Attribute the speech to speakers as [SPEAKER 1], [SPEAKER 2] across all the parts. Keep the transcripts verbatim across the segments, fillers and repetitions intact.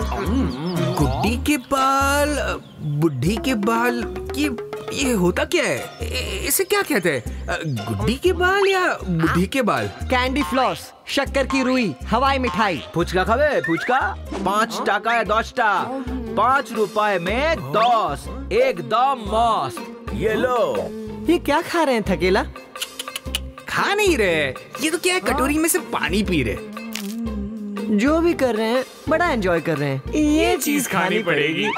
[SPEAKER 1] गुड्डी के बाल, बुढ़ी के बाल, ये ये होता क्या है? इसे क्या कहते हैं? गुड्डी के बाल या बुढ़ी के बाल?
[SPEAKER 2] कैंडी फ्लॉस, शक्कर की रुई, हवाई मिठाई।
[SPEAKER 3] फुचका खावे? फुचका पाँच टाका है, दस टा पाँच रुपए में दस, एकदम मस्त। ये लो।
[SPEAKER 2] ये क्या खा रहे हैं थकेला?
[SPEAKER 1] खा नहीं रहे, ये तो क्या है, कटोरी में से पानी पी रहे।
[SPEAKER 2] जो भी कर रहे हैं बड़ा एंजॉय कर रहे हैं।
[SPEAKER 1] ये चीज खानी पड़ेगी।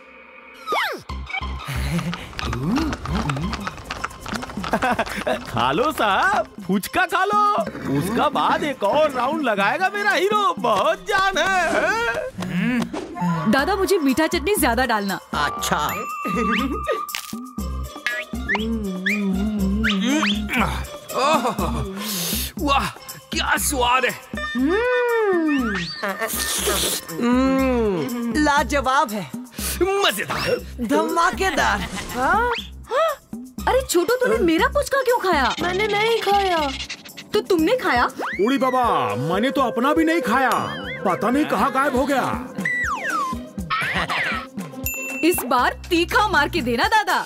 [SPEAKER 4] खा लो साहब, फुचका खा लो, उसका बाद एक और राउंड लगाएगा मेरा हीरो। बहुत जान है।
[SPEAKER 5] दादा मुझे मीठा चटनी ज्यादा डालना।
[SPEAKER 3] अच्छा।
[SPEAKER 1] वाह क्या स्वाद है।
[SPEAKER 2] लाजवाब है,
[SPEAKER 1] मजेदार,
[SPEAKER 2] धमाकेदार।
[SPEAKER 5] हाँ? हाँ? अरे छोटू तूने मेरा पुचका क्यों खाया?
[SPEAKER 6] मैंने नहीं खाया।
[SPEAKER 5] तो तुमने खाया?
[SPEAKER 4] उड़ी बाबा, मैंने तो अपना भी नहीं खाया, पता नहीं कहाँ गायब हो गया।
[SPEAKER 5] इस बार तीखा मार के देना दादा।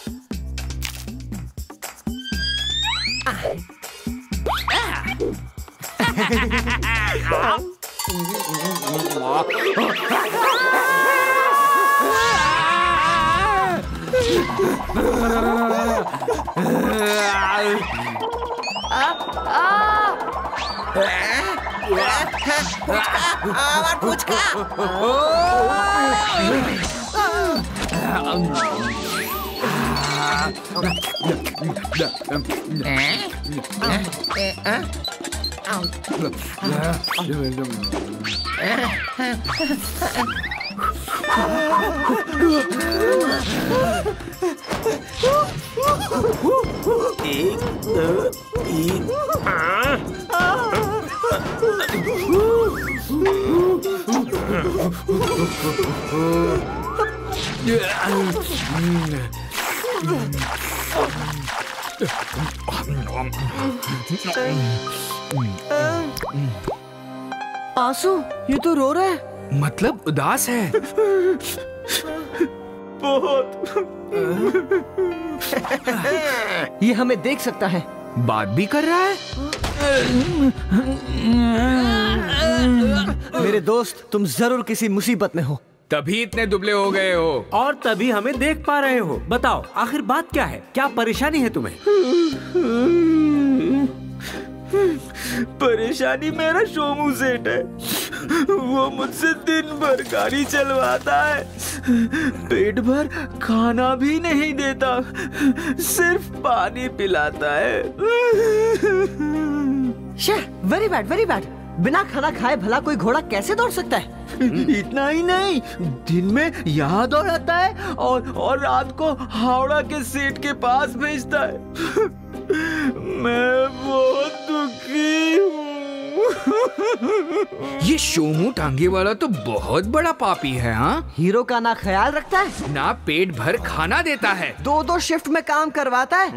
[SPEAKER 4] एक, दो, तीन।
[SPEAKER 2] आंसू, ये तो रो रहा है।
[SPEAKER 1] मतलब उदास है।
[SPEAKER 4] बहुत।
[SPEAKER 2] ये हमें देख सकता है,
[SPEAKER 1] बात भी कर रहा है।
[SPEAKER 2] मेरे दोस्त तुम जरूर किसी मुसीबत में हो,
[SPEAKER 1] तभी इतने दुबले हो गए हो।
[SPEAKER 7] और तभी हमें देख पा रहे हो। बताओ आखिर बात क्या है, क्या परेशानी है तुम्हें?
[SPEAKER 4] परेशानी मेरा शोमू सेठ है। वो मुझसे दिन भर गाड़ी चलवाता है, पेट भर खाना भी नहीं देता, सिर्फ पानी पिलाता है।
[SPEAKER 2] Very bad, very bad. बिना खाना खाए भला कोई घोड़ा कैसे दौड़ सकता है?
[SPEAKER 4] इतना ही नहीं, दिन में यहाँ दौड़ाता है और और रात को हावड़ा के सेठ के पास भेजता है। मैं बहुत दुखी हूँ।
[SPEAKER 1] ये शोमू टांगे वाला तो बहुत बड़ा पापी है। हाँ,
[SPEAKER 2] हीरो का ना ख्याल रखता है,
[SPEAKER 1] ना पेट भर खाना देता है,
[SPEAKER 2] दो दो शिफ्ट में काम करवाता है।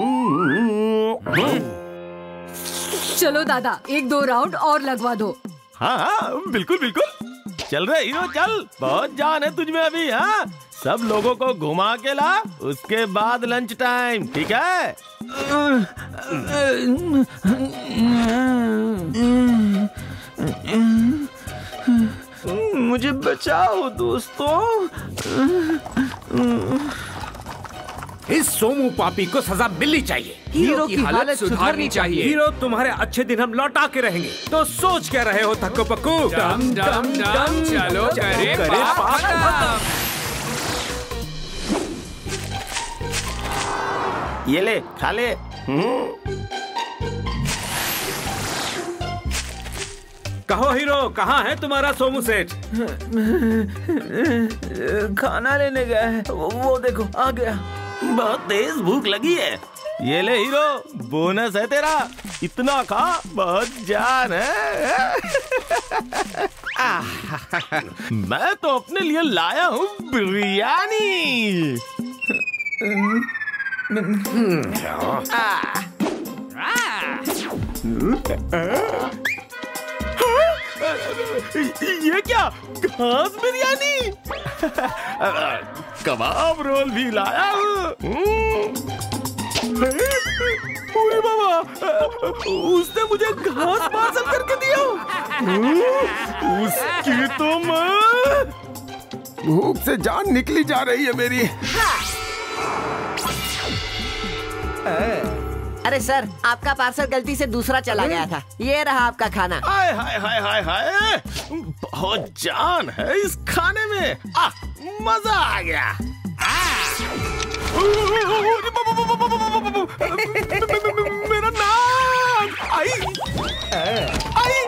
[SPEAKER 5] चलो दादा एक दो राउंड और लगवा दो।
[SPEAKER 4] हाँ हाँ बिल्कुल बिल्कुल, चल रहे हीरो चल, बहुत जान है तुझमें अभी। हाँ, सब लोगों को घुमा के ला, उसके बाद लंच टाइम, ठीक है? मुझे बचाओ दोस्तों।
[SPEAKER 7] इस सोमू पापी को सजा मिलनी चाहिए।
[SPEAKER 1] हीरो की हालत सुधारनी चाहिए।
[SPEAKER 7] हीरो तुम्हारे अच्छे दिन हम लौटा के रहेंगे, तो सोच क्या रहे हो थक्को पक्कू?
[SPEAKER 1] डम डम डम, चलो करे पाप खत्म।
[SPEAKER 4] ये ले खा ले।
[SPEAKER 7] कहो हीरो, कहाँ है तुम्हारा सोमू सेठ?
[SPEAKER 4] खाना लेने गया है, वो, वो देखो आ गया। बहुत तेज भूख लगी है। ये ले हीरो, बोनस है तेरा, इतना खा, बहुत जान है। मैं तो अपने लिए लाया हूँ बिरयानी। ये क्या, घास बिरयानी? कबाब रोल भी लाया हूँ। अरे बाबा, उसने मुझे घास पार्सल करके दिया। उसकी तो मैं
[SPEAKER 6] भूख से जान निकली जा रही है मेरी।
[SPEAKER 2] अरे सर, आपका पार्सल गलती से दूसरा चला गया था। ये रहा आपका खाना।
[SPEAKER 4] हाय हाय हाय हाय हाय, बहुत जान है इस खाने में। आ, मजा आ गया। मेरा नाक, आई आई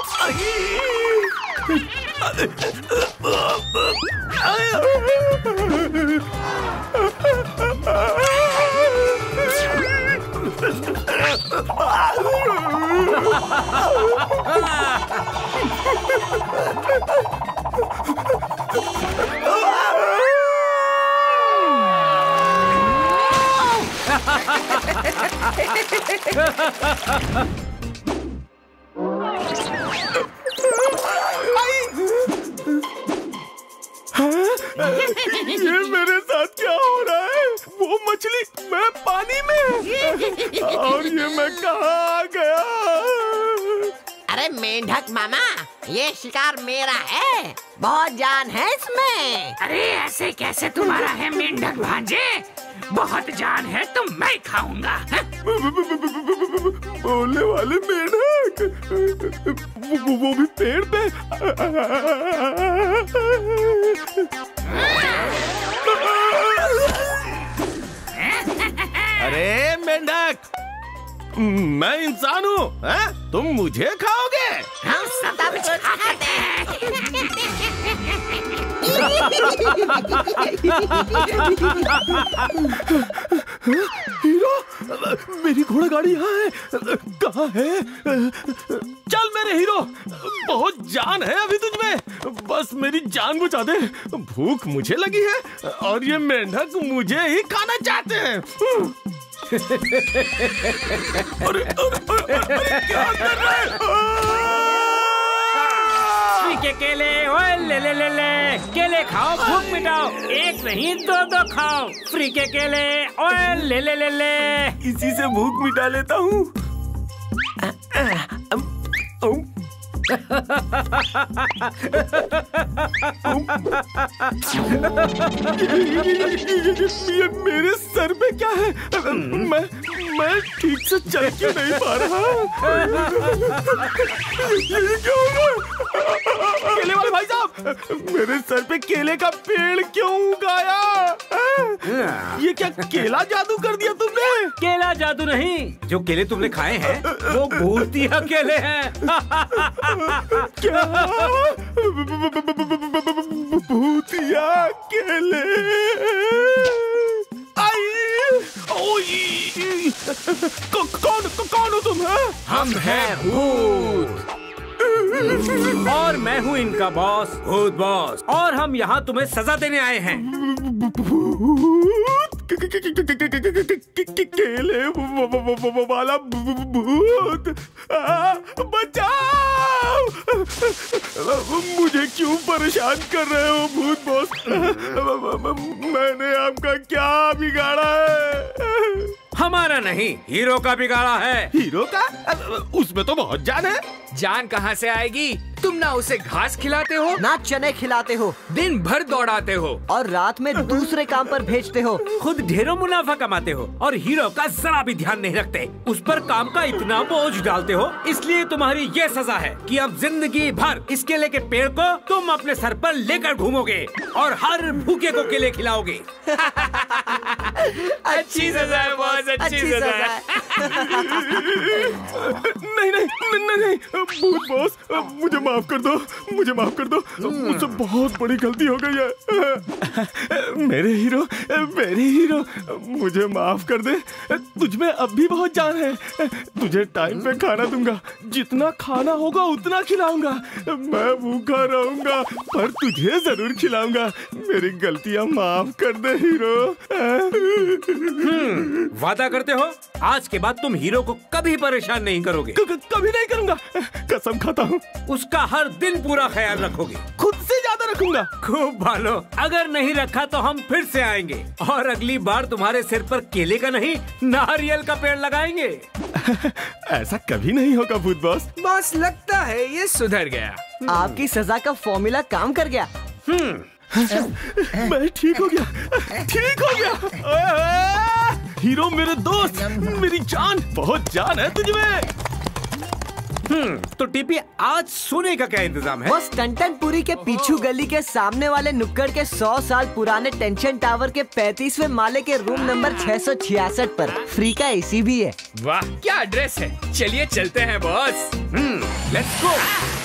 [SPEAKER 4] ये मेरे साथ क्या हो रहा है? वो मछली, मैं पानी में, और ये मैं कहाँ आ गया?
[SPEAKER 2] अरे मेंढक मामा, ये शिकार मेरा है, बहुत जान है इसमें।
[SPEAKER 1] अरे ऐसे कैसे तुम्हारा है मेंढक भांजे? बहुत जान है तो मैं खाऊंगा।
[SPEAKER 4] बोलने वाले मेंढक, वो, वो भी पेड़ पे। अरे मेंढक, मैं इंसान हूँ, तुम मुझे खाओगे?
[SPEAKER 2] हम सदा कुछ खाते हैं।
[SPEAKER 4] हीरो, मेरी घोड़ा गाड़ी यहाँ है। कहाँ है? चल मेरे हीरो, बहुत जान है अभी तुझ में, बस मेरी जान बचा दे। भूख मुझे लगी है और ये मेंढक मुझे ही खाना चाहते हैं। अरे, अरे, अरे, क्या कर रहा है?
[SPEAKER 7] के केले, ओए ले ले ले ले, केले खाओ, भूख मिटाओ, एक नहीं दो दो खाओ, फ्री के केले, ओए ले ले ले ले।
[SPEAKER 4] इसी से भूख मिटा लेता हूँ। ये मेरे सर पे क्या है? मैं मैं ठीक से चल क्यों नहीं पा रहा? ये क्या हो रहा? केले वाले भाई साहब, मेरे सर पे केले का पेड़ क्यों उगाया? ये क्या केला जादू कर दिया तुमने?
[SPEAKER 7] केला जादू नहीं, जो केले तुमने खाए हैं वो भूतिया केले हैं।
[SPEAKER 4] क्या? भूतिया केले? आई, ओई, कौन कौन हो तुम?
[SPEAKER 1] हम हैं भूत।
[SPEAKER 7] और मैं हूँ इनका बॉस, भूत बॉस, और हम यहाँ तुम्हें सजा देने आए हैं।
[SPEAKER 4] केले वाला भूत, बचाओ! मुझे क्यों परेशान कर रहे हो भूत बॉस? मैंने आपका क्या बिगाड़ा है?
[SPEAKER 7] हमारा नहीं, हीरो का बिगाड़ा है।
[SPEAKER 4] हीरो का? उसमें तो बहुत जान है।
[SPEAKER 1] जान कहाँ से आएगी? तुम ना उसे घास खिलाते हो,
[SPEAKER 2] ना चने खिलाते हो,
[SPEAKER 1] दिन भर दौड़ाते हो,
[SPEAKER 2] और रात में दूसरे काम पर भेजते हो।
[SPEAKER 7] खुद ढेरों मुनाफा कमाते हो और हीरो का जरा भी ध्यान नहीं रखते। उस पर काम का इतना बोझ डालते हो, इसलिए तुम्हारी ये सजा है कि अब जिंदगी भर इस केले के पेड़ को तुम अपने सर पर लेकर घूमोगे और हर भूखे को केले खिलाओगे।
[SPEAKER 1] अच्छी सजा है बॉस, अच्छी सजा है।
[SPEAKER 4] नहीं नहीं नहीं नहीं, भूत बॉस, मुझे माफ कर दो, मुझे माफ कर दो, मुझसे बहुत बड़ी गलती हो गई है। मेरे हीरो, मेरे हीरो, मुझे माफ कर दे। तुझ में अब भी बहुत जान है। तुझे टाइम पे खाना दूंगा, जितना खाना होगा उतना खिलाऊंगा। मैं भूखा रहूंगा पर तुझे जरूर खिलाऊंगा। मेरी गलतियां माफ कर दे हीरो।
[SPEAKER 7] वादा करते हो आज के बाद तुम हीरो को कभी परेशान नहीं करोगे?
[SPEAKER 4] क- क- कभी नहीं करूंगा, कसम खाता हूँ।
[SPEAKER 7] उसका इसका हर दिन पूरा ख्याल रखोगे?
[SPEAKER 6] खुद से ज्यादा रखूंगा।
[SPEAKER 7] खूब भालो। अगर नहीं रखा तो हम फिर से आएंगे और अगली बार तुम्हारे सिर पर केले का नहीं नारियल का पेड़ लगाएंगे।
[SPEAKER 6] ऐसा कभी नहीं होगा भूत बॉस।
[SPEAKER 1] बॉस लगता है ये सुधर गया।
[SPEAKER 2] आपकी सजा का फॉर्मूला काम कर गया।
[SPEAKER 6] मैं ठीक हो गया, ठीक हो गया। ओए ओए! हीरो मेरे दोस्त, मेरी जान, बहुत जान है तुझ में।
[SPEAKER 7] हम्म, तो टीपी आज सोने का क्या इंतजाम है?
[SPEAKER 2] बस टंटनपुरी के पीछू गली के सामने वाले नुक्कड़ के सौ साल पुराने टेंशन टावर के पैंतीसवें माले के रूम नंबर छह सौ छियासठ पर फ्री का एसी भी है।
[SPEAKER 1] वाह क्या एड्रेस है। चलिए चलते हैं बॉस।
[SPEAKER 7] Let's go.